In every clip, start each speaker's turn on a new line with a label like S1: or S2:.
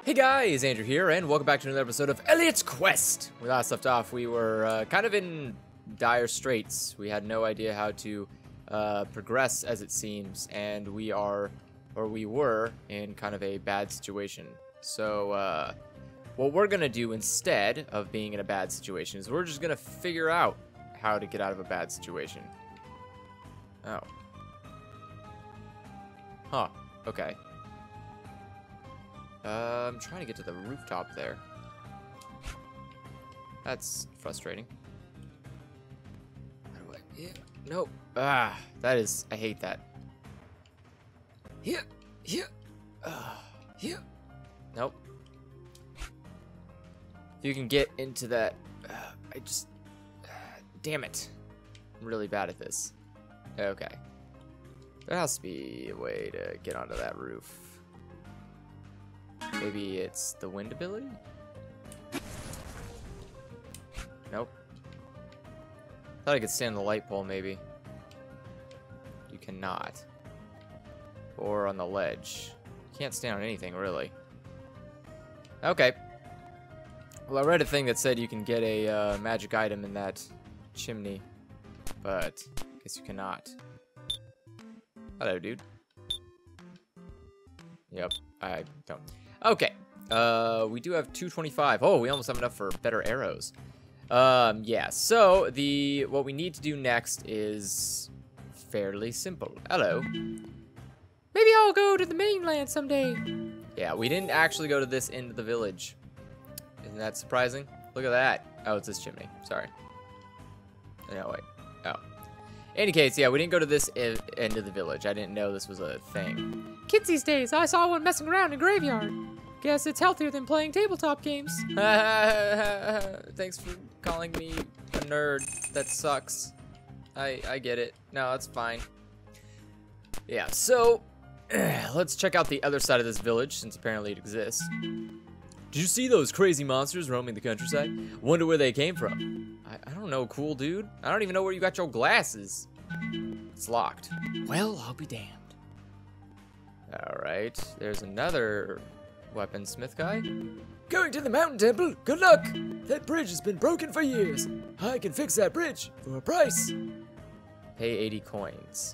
S1: Hey guys, Andrew here, and welcome back to another episode of Elliot's Quest. We last left off, we were kind of in dire straits. We had no idea how to progress, as it seems, and we were in kind of a bad situation. So, what we're gonna do instead of being in a bad situation is we're just gonna figure out how to get out of a bad situation. Oh. Huh, okay. I'm trying to get to the rooftop there. That's frustrating. How do I? Yeah, nope. Ah, that is. I hate that. Here. Nope. If you can get into that, I just. Damn it. I'm really bad at this. Okay. There has to be a way to get onto that roof. Maybe it's the wind ability? Nope. Thought I could stand on the light pole, maybe. You cannot. Or on the ledge. You can't stand on anything, really. Okay. Well, I read a thing that said you can get a magic item in that chimney. But, I guess you cannot. Hello, dude. Yep, I don't. Okay, we do have 225. Oh, we almost have enough for better arrows. Yeah, so what we need to do next is fairly simple. Hello. Maybe I'll go to the mainland someday. Yeah, we didn't actually go to this end of the village. Isn't that surprising? Look at that. Oh, it's this chimney. Sorry. No, wait. Oh. In any case, yeah, we didn't go to this end of the village. I didn't know this was a thing. Kids these days, I saw one messing around in a graveyard. Guess it's healthier than playing tabletop games. Thanks for calling me a nerd. That sucks. I get it. No, it's fine. Yeah, so let's check out the other side of this village, since apparently it exists. Did you see those crazy monsters roaming the countryside? Wonder where they came from. I don't know, cool dude. I don't even know where you got your glasses. It's locked. Well, I'll be damned. Alright, there's another weaponsmith guy. Going to the mountain temple? Good luck! That bridge has been broken for years. I can fix that bridge for a price. Pay 80 coins.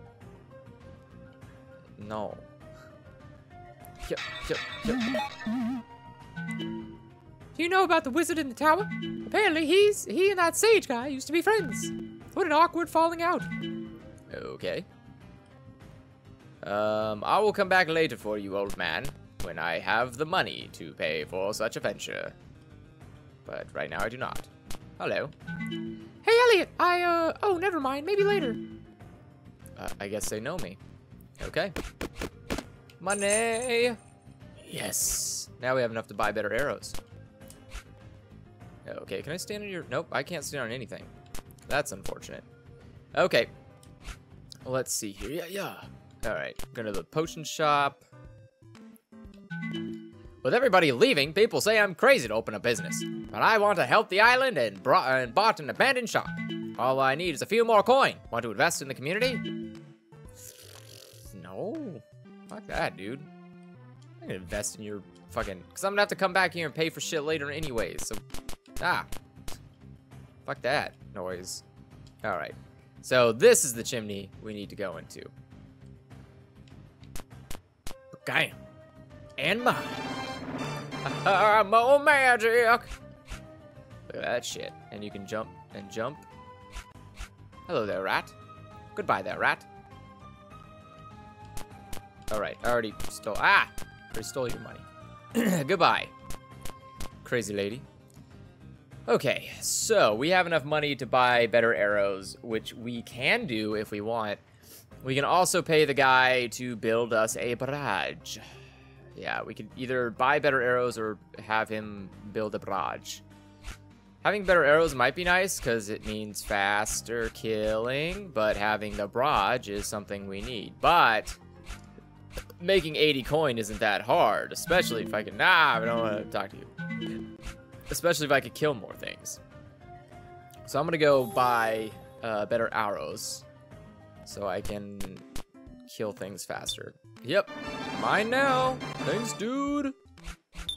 S1: No. Yep. Do you know about the wizard in the tower? Apparently he and that sage guy used to be friends. What an awkward falling out. Okay. I will come back later for you, old man, when I have the money to pay for such a venture. But right now I do not. Hello. Hey, Elliot, oh, never mind, maybe later. I guess they know me. Okay. Money! Yes. Now we have enough to buy better arrows. Okay, can I stand on your... Nope, I can't stand on anything. That's unfortunate. Okay. Let's see here. Yeah. Alright, go to the potion shop. With everybody leaving, people say I'm crazy to open a business. But I want to help the island and bought an abandoned shop. All I need is a few more coin. Want to invest in the community? No. Fuck that, dude. I'm gonna invest in your fucking... Because I'm gonna have to come back here and pay for shit later anyways, so... Ah. Fuck that noise. Alright. So this is the chimney we need to go into. Okay. And mine. More magic. Look at that shit. And you can jump and jump. Hello there, rat. Goodbye there, rat. Alright, I already stole... Ah! Already stole your money. Goodbye. Crazy lady. Okay, so we have enough money to buy better arrows, which we can do if we want. We can also pay the guy to build us a barrage. Yeah, we could either buy better arrows or have him build a barrage. Having better arrows might be nice because it means faster killing, but having the barrage is something we need. But making 80 coin isn't that hard, especially if I can... Nah, I don't want to talk to you. Especially if I could kill more things. So I'm going to go buy better arrows so I can kill things faster. Yep, mine now. Thanks, dude.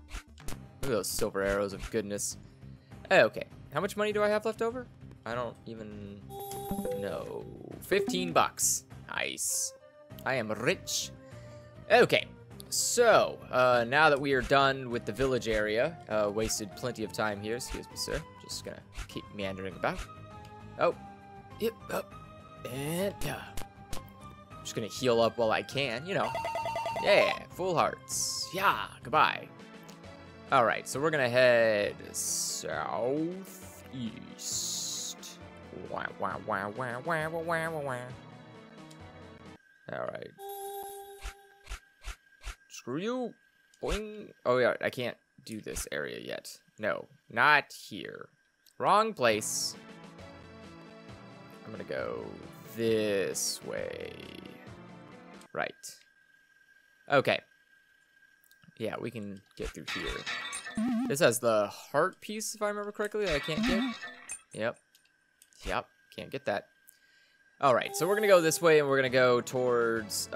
S1: Look at those silver arrows of goodness. Okay, how much money do I have left over? I don't even know. 15 bucks. Nice. I am rich. Okay, so now that we are done with the village area, wasted plenty of time here. Excuse me, sir. Just gonna keep meandering about. Oh, yep, up, and just gonna heal up while I can, you know. Yeah, full hearts. Yeah, goodbye. All right, so we're gonna head southeast. Wow, wow, wow, wow, wow, wow, wow, wow. All right. Screw you. Boing. Oh, yeah, I can't do this area yet. No, not here. Wrong place. I'm gonna go this way. Right. Okay. Yeah, we can get through here. This has the heart piece, if I remember correctly, that I can't get. Yep. Yep, can't get that. Alright, so we're gonna go this way, and we're gonna go towards,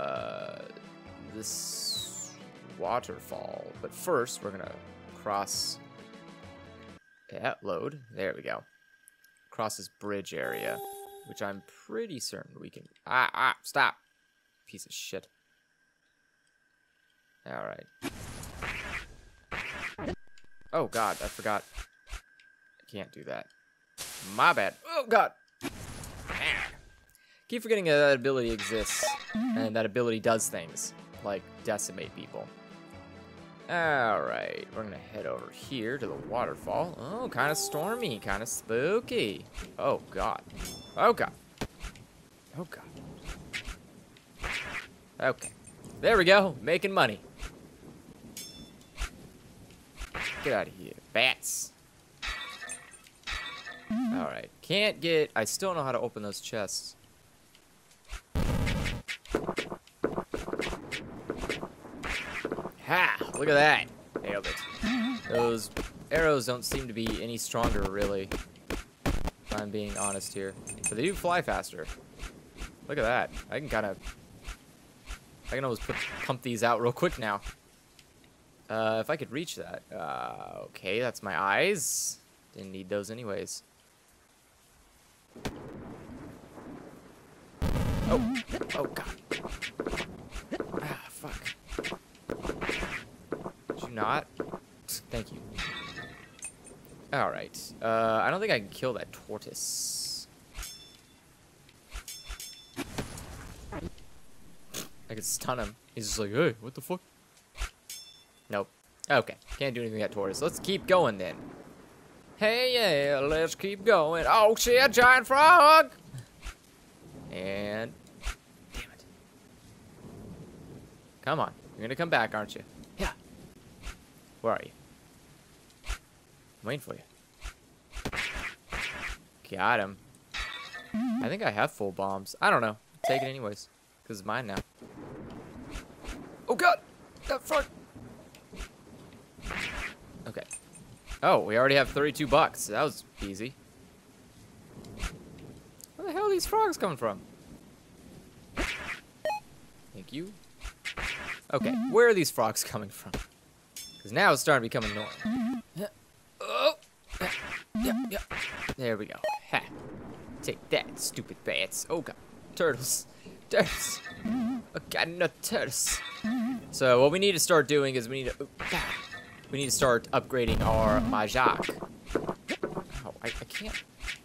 S1: this waterfall. But first, we're gonna cross... Yeah, load. There we go. Cross this bridge area, which I'm pretty certain we can... Stop! Piece of shit. Alright. Oh, God, I forgot. I can't do that. My bad. Oh, God! Keep forgetting that ability exists, and that ability does things, like decimate people. Alright, we're gonna head over here to the waterfall. Oh, kind of stormy, kind of spooky. Oh, God. Oh, God. Oh, God. Okay. There we go, making money. Get out of here. Bats. Alright, can't get... I still don't know how to open those chests. Ha! Look at that. Nailed it. Those arrows don't seem to be any stronger, really. If I'm being honest here. But they do fly faster. Look at that. I can almost pump these out real quick now. If I could reach that. Okay, that's my eyes. Didn't need those anyways. Oh. Oh, God. Ah, fuck. Did you not? Thank you. Alright. I don't think I can kill that tortoise. I could stun him. He's just like, hey, what the fuck? Nope. Okay. Can't do anything to that tortoise. Let's keep going then. Hey, yeah, let's keep going. Oh, shit, giant frog! And... Damn it. Come on. You're gonna come back, aren't you? Yeah. Where are you? I'm waiting for you. Got him. I think I have full bombs. I don't know. Take it anyways. Because it's mine now. Oh, God! That frog! Okay. Oh, we already have 32 bucks. That was easy. Where the hell are these frogs coming from? Thank you. Okay, where are these frogs coming from? Because now it's starting to become annoying. Oh! Yeah. There we go. Ha. Take that, stupid bats. Oh, God. Turtles. Turtles. I got no turtles. So what we need to start doing is we need to start upgrading our Majak. Oh, I can't.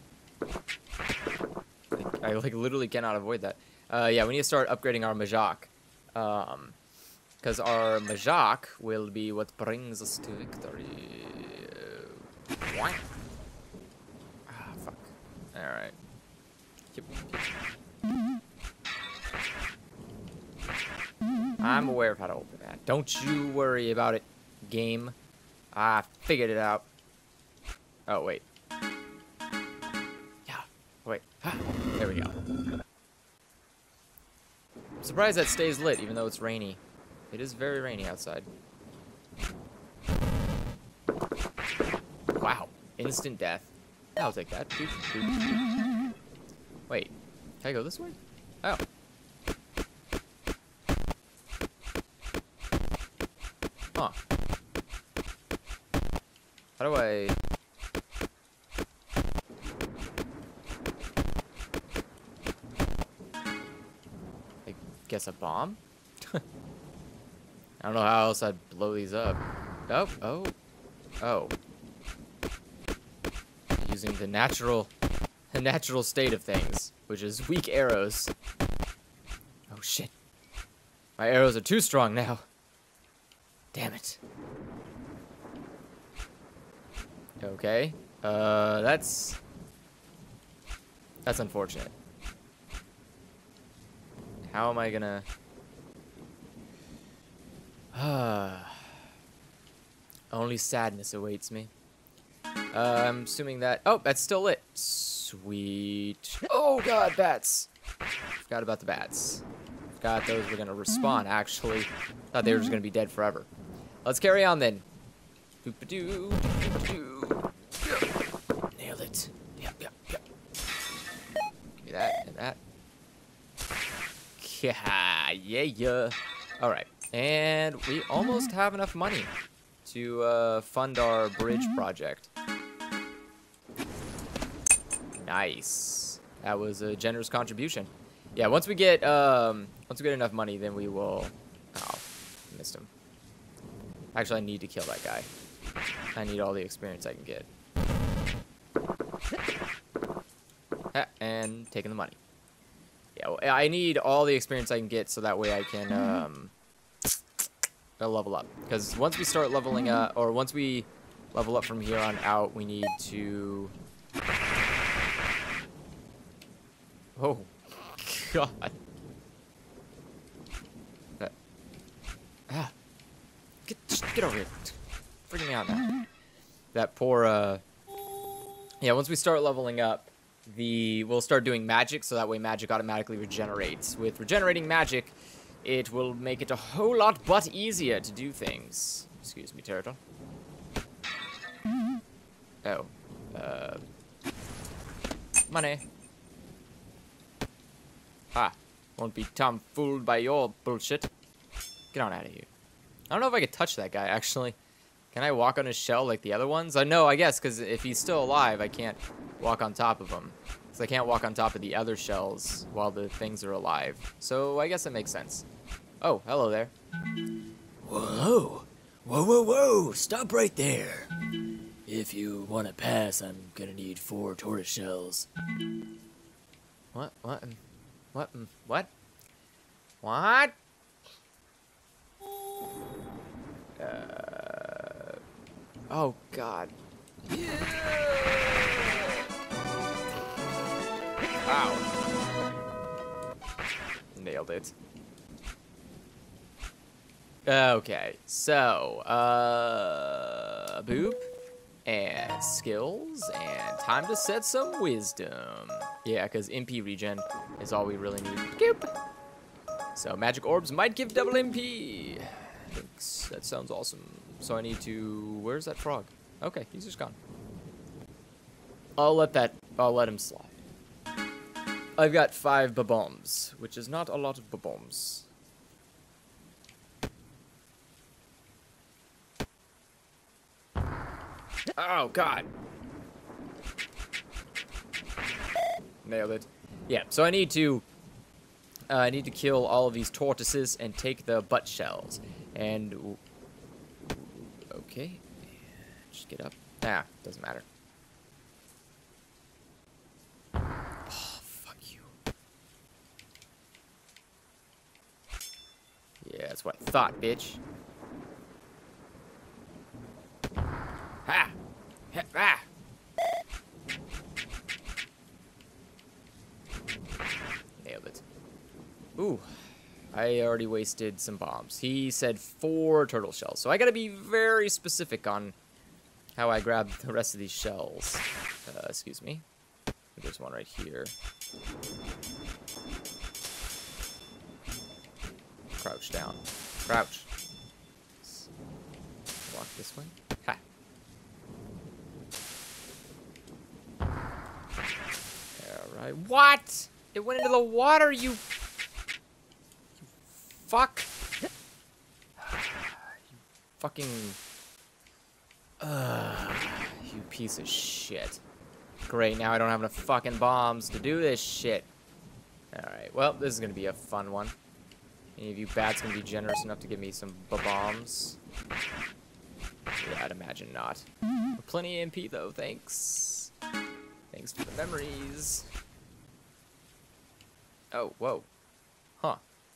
S1: I like literally cannot avoid that. Yeah, we need to start upgrading our Majak. Because our Majak will be what brings us to victory. What? Ah, fuck. Alright. I'm aware of how to open that. Don't you worry about it, game. I figured it out. Oh, wait. Yeah. Wait. Ah, there we go. I'm surprised that stays lit, even though it's rainy. It is very rainy outside. Wow. Instant death. I'll take that. Wait. Can I go this way? Oh. Huh. do I... I guess a bomb? I don't know how else I'd blow these up. Oh. Using the natural state of things, which is weak arrows. Oh shit. My arrows are too strong now. Damn it. Okay. That's unfortunate. How am I gonna... Only sadness awaits me. I'm assuming that... Oh, that's still lit. Sweet. Oh god, bats. Forgot about the bats. Forgot those were gonna respawn, actually. Thought they were just gonna be dead forever. Let's carry on then. Boop-a-doo, boop-a-doo. Nailed it. Yep. Give me that and that. Yeah. Alright. And we almost have enough money to fund our bridge project. Nice. That was a generous contribution. Yeah, once we get enough money, then we will... Oh, missed him. Actually, I need to kill that guy. I need all the experience I can get. And taking the money. Yeah, well, I need all the experience I can get so that way I can level up. Because once we start leveling up, or once we level up from here on out, we need to... Oh, God. Get over here. Freaking me out now. That poor, Yeah, once we start leveling up, we'll start doing magic, so that way magic automatically regenerates. With regenerating magic, it will make it a whole lot but easier to do things. Excuse me, turtle. Oh. Money. Won't be tomfooled by your bullshit. Get on out of here. I don't know if I could touch that guy, actually. Can I walk on his shell like the other ones? No, I guess, because if he's still alive, I can't walk on top of him. Because I can't walk on top of the other shells while the things are alive. So I guess it makes sense. Oh, hello there.
S2: Whoa. Whoa. Stop right there. If you want to pass, I'm gonna need 4 tortoise shells.
S1: What? Oh, God. Wow. Nailed it. Okay, so, boop, and skills, and time to set some wisdom. Yeah, because MP regen is all we really need. Goop. So, magic orbs might give double MP. That sounds awesome. So I need to... Where's that frog? Okay, he's just gone. I'll let him slide. I've got 5 babombs, which is not a lot of babombs. Oh, God. Nailed it. Yeah, so I need to kill all of these tortoises and take the butt shells. And... Okay. Just get up. Nah, doesn't matter. Oh, fuck you. Yeah, that's what I thought, bitch. Ha! Ah! Nailed it. Ooh. I already wasted some bombs. He said 4 turtle shells. So I gotta be very specific on how I grab the rest of these shells. Excuse me. There's one right here. Crouch down. Crouch. Walk this way. Ha. Alright. What? It went into the water, you... Fuck. You fucking... You piece of shit. Great, now I don't have enough fucking bombs to do this shit. Alright, well, this is gonna be a fun one. Any of you bats gonna be generous enough to give me some bombs? Yeah, I'd imagine not. Plenty of MP though, thanks. Thanks for the memories. Oh, whoa. Huh.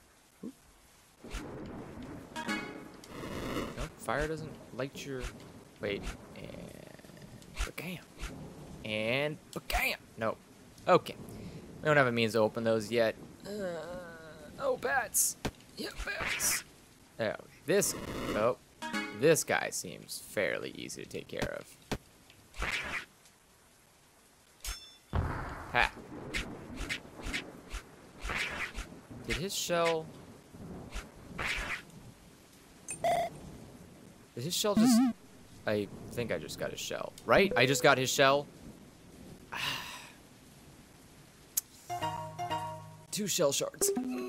S1: Nope, fire doesn't light your... Wait, and... Bam. And... Bam! Nope. Okay. We don't have a means to open those yet. Oh, bats! Yeah, bats! Oh, this... Oh. This guy seems fairly easy to take care of. Ha. Did his shell... Did his shell just... I think I just got his shell. Right? I just got his shell. 2 shell shards.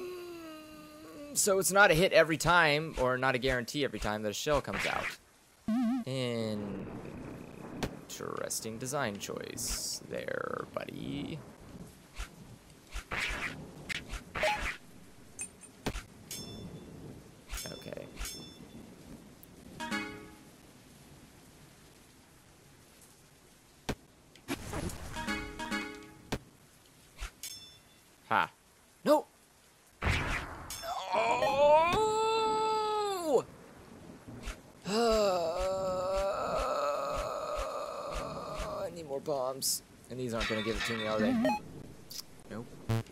S1: So it's not a hit every time, or not a guarantee every time that a shell comes out. Interesting design choice there, buddy. Okay. Ha. No! Oh! I need more bombs. And these aren't going to give it to me, are they? Nope.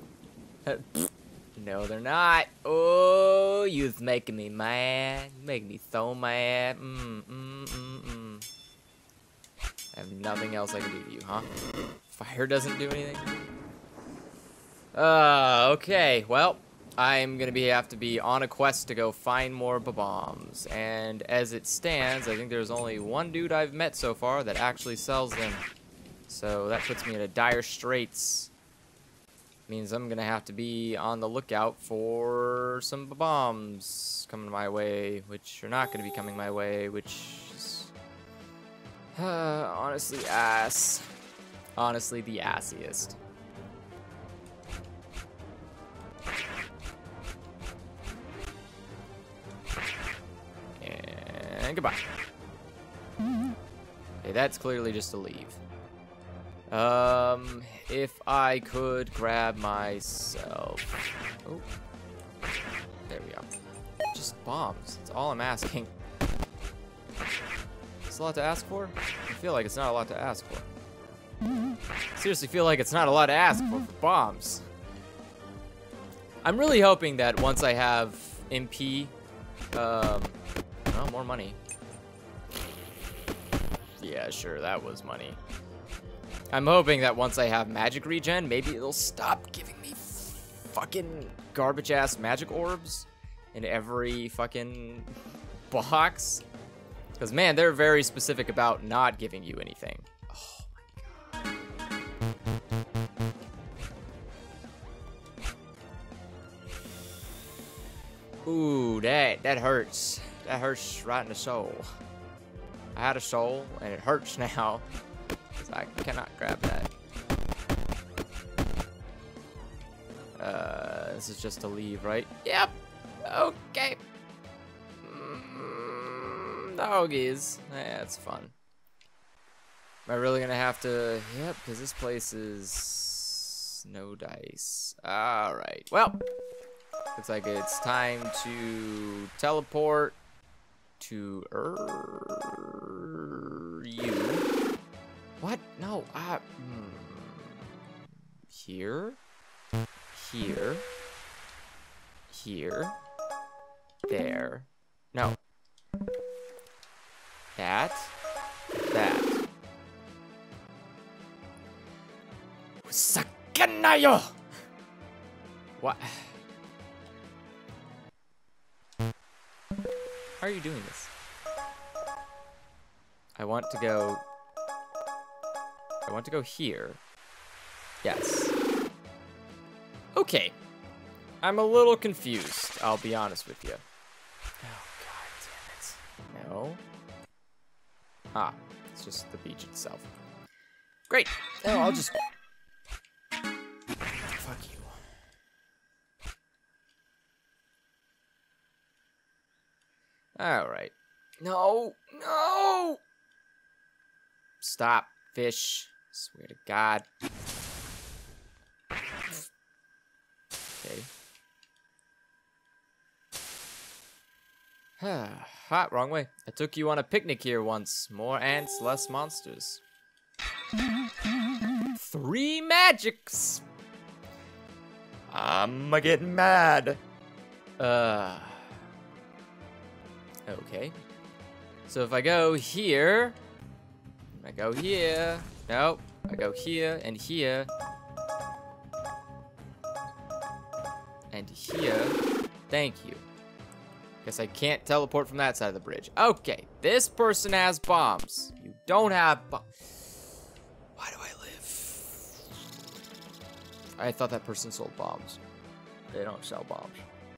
S1: No, they're not. Oh, you're making me mad. You're making me so mad. I have nothing else I can do to you, huh? Fire doesn't do anything? Okay. Well, I'm gonna have to be on a quest to go find more bombs. And as it stands, I think there's only one dude I've met so far that actually sells them. So that puts me in a dire straits. Means I'm gonna have to be on the lookout for some bombs coming my way, which are not gonna be coming my way, which is honestly ass. Honestly, the assiest. And goodbye. Okay, that's clearly just a leave. If I could grab myself... Oh. There we go. Just bombs. That's all I'm asking. It's a lot to ask for? I feel like it's not a lot to ask for. Seriously feel like it's not a lot to ask for bombs. I'm really hoping that once I have MP... well, more money. Yeah, sure, that was money. I'm hoping that once I have magic regen, maybe it'll stop giving me fucking garbage-ass magic orbs in every fucking box. Because, man, they're very specific about not giving you anything. Oh, my God. Ooh, that hurts. That hurts right in the soul. I had a soul, and it hurts now. Because I cannot grab that. This is just a leave, right? Yep. Okay. Doggies. That's fun. Am I really gonna have to... Yep, because this place is... no dice. Alright. Well, looks like it's time to teleport to you. What? No, here, here, here, there. No. That. Sakanayo! What? How are you doing this? I want to go here. Yes. Okay. I'm a little confused, I'll be honest with you. Oh, God damn it. No. Ah, it's just the beach itself. Great. Oh, I'll just... Fuck you. Alright. No! No! Stop, fish. Swear to God. Okay. Hot, wrong way. I took you on a picnic here once. More ants, less monsters. 3 magics! I'm getting mad. Okay. So if I go here, I go here. Nope. I go here and here. And here. Thank you. Guess I can't teleport from that side of the bridge. Okay, this person has bombs. You don't have bombs. Why do I live? I thought that person sold bombs. They don't sell bombs.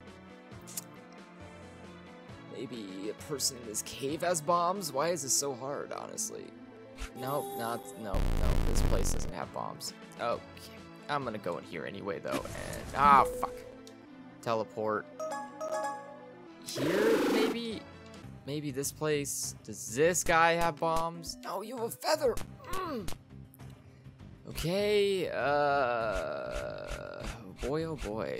S1: Maybe a person in this cave has bombs? Why is this so hard, honestly? No, this place doesn't have bombs. Okay, I'm gonna go in here anyway, though, and... fuck. Teleport. Here, maybe? Maybe this place. Does this guy have bombs? No, you have a feather. Okay, boy, oh boy.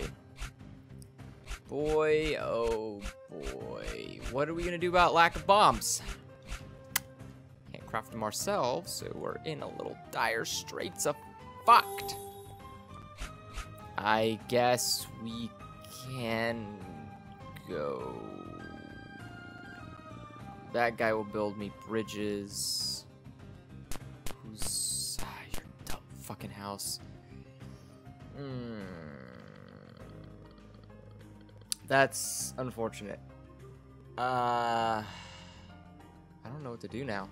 S1: Boy, oh boy. What are we gonna do about lack of bombs? Can't craft them ourselves, so we're in a little dire straits of fucked. I guess we can go. That guy will build me bridges. Who's your dumb fucking house? That's unfortunate. I don't know what to do now.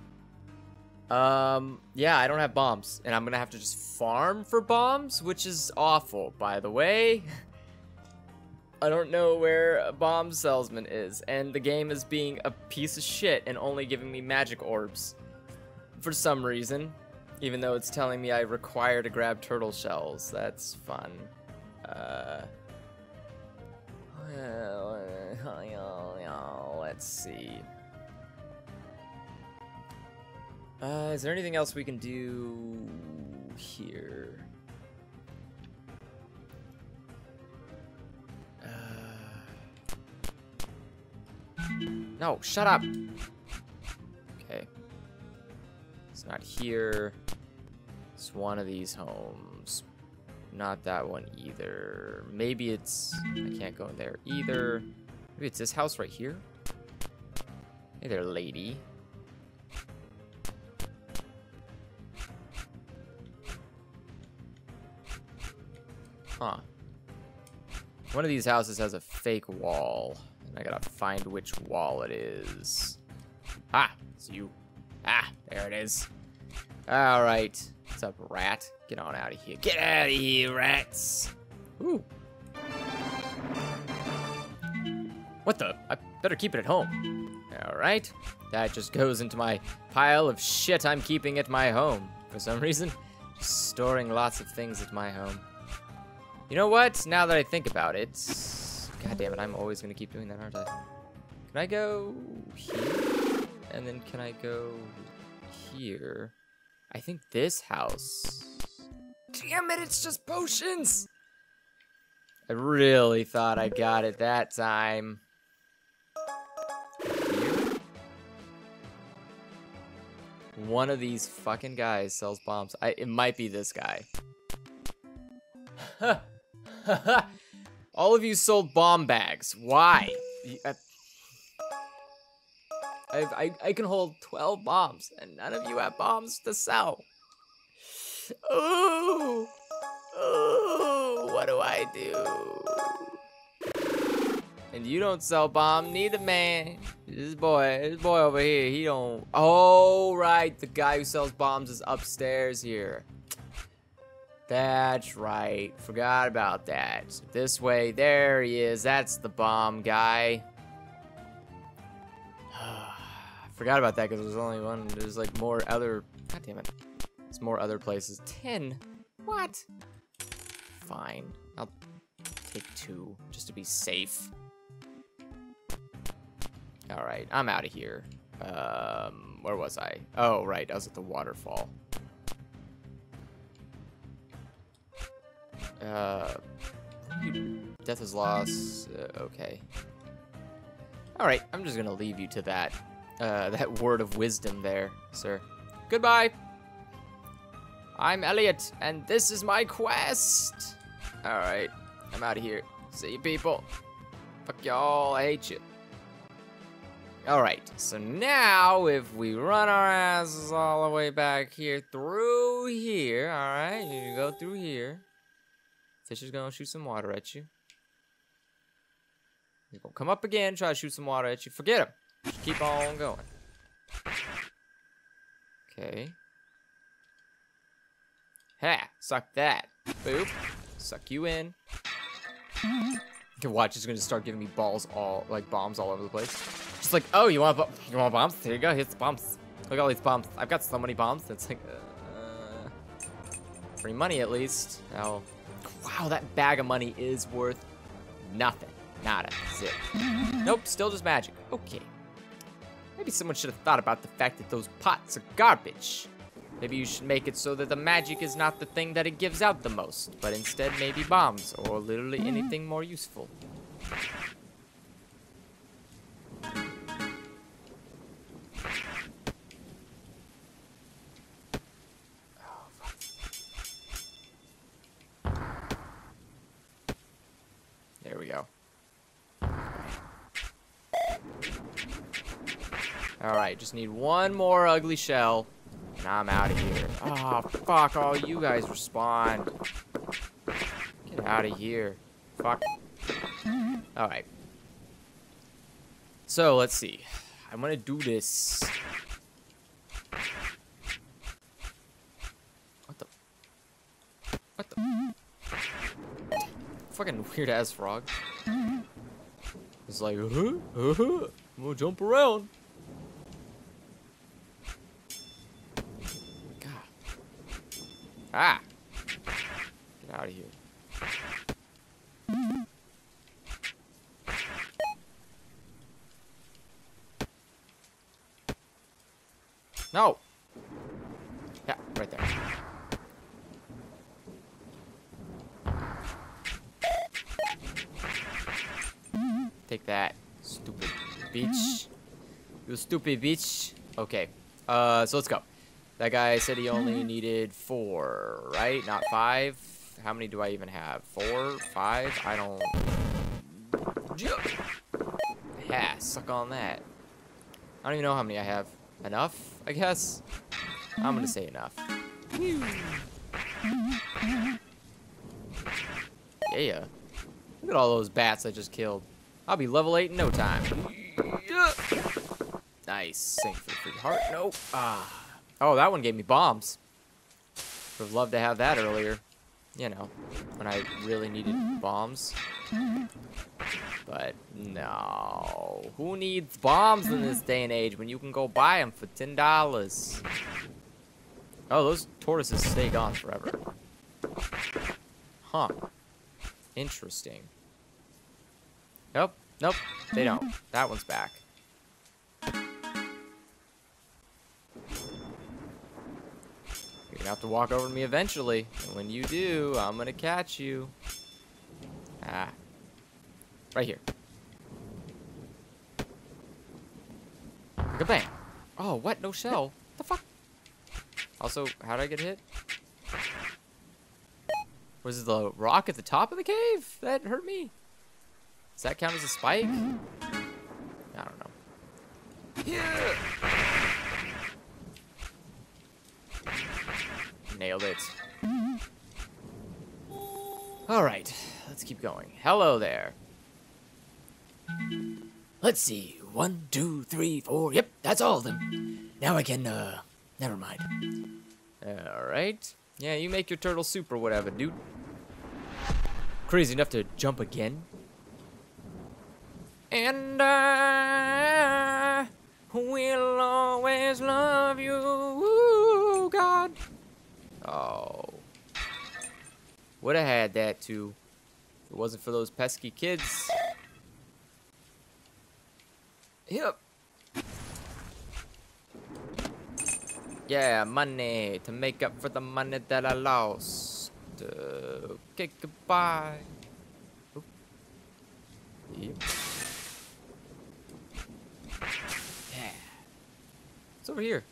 S1: Yeah, I don't have bombs, and I'm gonna have to just farm for bombs, which is awful, by the way. I don't know where a bomb salesman is, and the game is being a piece of shit and only giving me magic orbs for some reason, even though it's telling me I require to grab turtle shells. That's fun. Let's see. Is there anything else we can do here? No, shut up. Okay. It's not here. It's one of these homes. Not that one either. Maybe it's... I can't go in there either. Maybe it's this house right here? Hey there, lady. Huh. One of these houses has a fake wall. And I gotta find which wall it is. Ah, it's you. Ah, there it is. Alright. What's up, rat? Get on out of here. Get out of here, rats! Ooh. What the? I better keep it at home. Alright. That just goes into my pile of shit I'm keeping at my home. For some reason. Just storing lots of things at my home. You know what? Now that I think about it... God damn it, I'm always gonna keep doing that, aren't I? Can I go here? And then can I go here? I think this house... Damn it, it's just potions! I really thought I got it that time. Here? One of these fucking guys sells bombs. It might be this guy. All of you sold bomb bags. Why? I can hold 12 bombs, and none of you have bombs to sell. Ooh. Ooh. What do I do? And you don't sell bomb, neither, man. This boy over here, he don't. Oh, right. The guy who sells bombs is upstairs here. That's right. Forgot about that. So this way, there he is. That's the bomb guy. Forgot about that because there's only one. There's like more other. God damn it. There's more other places. 10. What? Fine. I'll take 2 just to be safe. All right, I'm out of here. Where was I? Oh, right, I was at the waterfall. Death is loss. Okay. All right, I'm just gonna leave you to that. That word of wisdom there, sir. Goodbye. I'm Elliot, and this is my quest. All right, I'm out of here. See you, people. Fuck y'all. I hate you. All right, so now if we run our asses all the way back here through here, all right, you go through here. Fish is gonna shoot some water at you. He's gonna come up again, try to shoot some water at you. Forget him. Just keep on going. Okay. Ha! Suck that. Boop. Suck you in. You can watch. He's gonna start giving me bombs all over the place. Just like, oh, you want bombs? Here you go. Here's the bombs. Look at all these bombs. I've got so many bombs. It's like, free money at least. Oh, wow, that bag of money is worth nothing. Nada. Zip. Nope. Still just magic. Okay. Maybe someone should have thought about the fact that those pots are garbage. Maybe you should make it so that the magic is not the thing that it gives out the most, but instead maybe bombs or literally anything more useful. There we go. Alright, just need one more ugly shell, and I'm out of here. Oh, fuck, all you guys respawn. Get out of here. Fuck. Alright. So, let's see. I'm gonna do this. What the? Fucking weird ass frog. It's like, I'm gonna jump around. God. Ah! Get out of here. No! Yeah, right there. Take that, stupid bitch. You stupid bitch. Okay, so let's go. That guy said he only needed 4, right? Not 5. How many do I even have? 4, 5? I don't. Yeah, suck on that. I don't even know how many I have. Enough, I guess. I'm gonna say enough. Yeah. Look at all those bats I just killed. I'll be level 8 in no time. Nice. Sink for the free heart. Nope. Ah. Oh, that one gave me bombs. Would have loved to have that earlier. You know, when I really needed bombs. But no. Who needs bombs in this day and age when you can go buy them for $10? Oh, those tortoises stay gone forever. Huh. Interesting. Nope. Nope. They don't. That one's back. You're gonna have to walk over to me eventually. And when you do, I'm gonna catch you. Ah. Right here. Kabam. Oh, what? No shell. What the fuck? Also, how did I get hit? Was it the rock at the top of the cave that hurt me? Does that count as a spike? I don't know. Yeah. Nailed it. All right, let's keep going. Hello there.
S2: Let's see. 1, 2, 3, 4. Yep, that's all of them. Now I can, never mind.
S1: All right. Yeah, you make your turtle soup or whatever, dude. Crazy enough to jump again. And, We'll always love you, ooh, God. Oh. Would have had that too. If it wasn't for those pesky kids. Yep. Yeah, money to make up for the money that I lost. Okay, goodbye. Oop. Yep. Yeah. It's over here.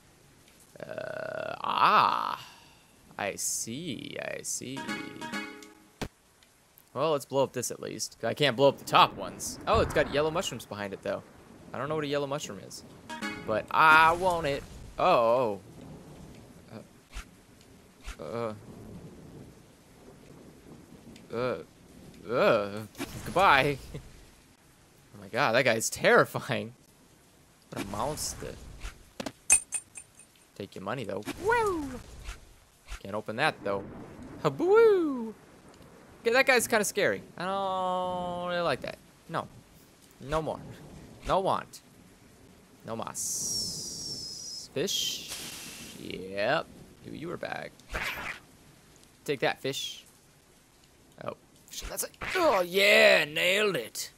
S1: I see, I see. Well, let's blow up this at least. I can't blow up the top ones. Oh, it's got yellow mushrooms behind it, though. I don't know what a yellow mushroom is. But I want it. Oh. Goodbye. Oh my god, that guy's terrifying. What a monster. Take your money, though. Woo! Can't open that, though. Haboo! Okay, that guy's kind of scary. I don't really like that. No. No more. No want. No mas. Fish? Yep. You were back. Take that, fish. Oh. That's it. Oh, yeah. Nailed it.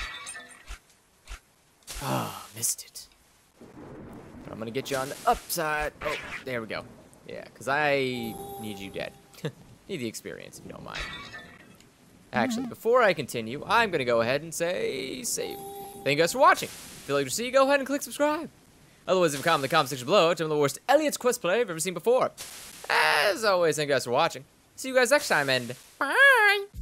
S1: Oh, missed it. But I'm going to get you on the upside. Oh, there we go. Yeah, because I need you dead. Need the experience, if you don't mind. Actually, before I continue, I'm going to go ahead and say save. Thank you guys for watching. If you'd like to see, go ahead and click subscribe. Otherwise, leave a comment in the comment section below. Tell me the worst Elliot's Quest play I've ever seen before. As always, thank you guys for watching. See you guys next time, and bye!